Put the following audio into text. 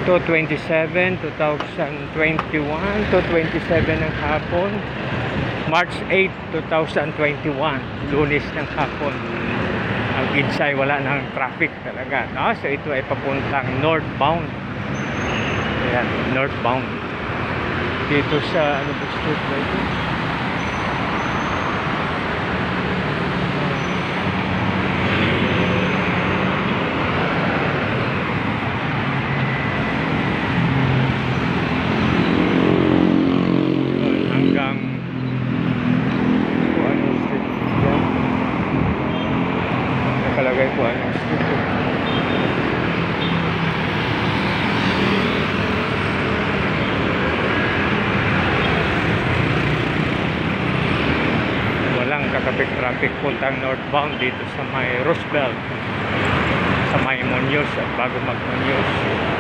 2021 to 27 ng hapon, March 8, 2021, Lunes ng hapon. Ang EDSA ay wala nang traffic talaga, no? So ito ay papuntang northbound. Ayan, northbound dito sa ano ba street ba ito? Hanggang kung ano street yan, nakalagay ko ano street. Walang kakapit-traffic puntang northbound dito sa may Roosevelt, sa may Munoz at bago mag Munoz.